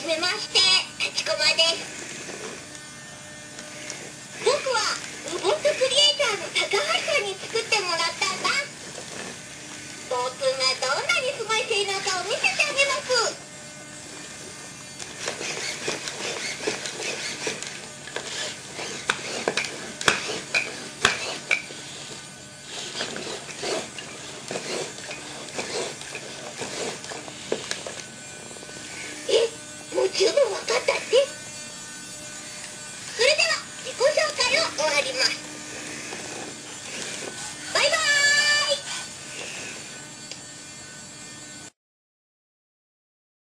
じめまして、ちこまです。僕はロボットクリエイターの高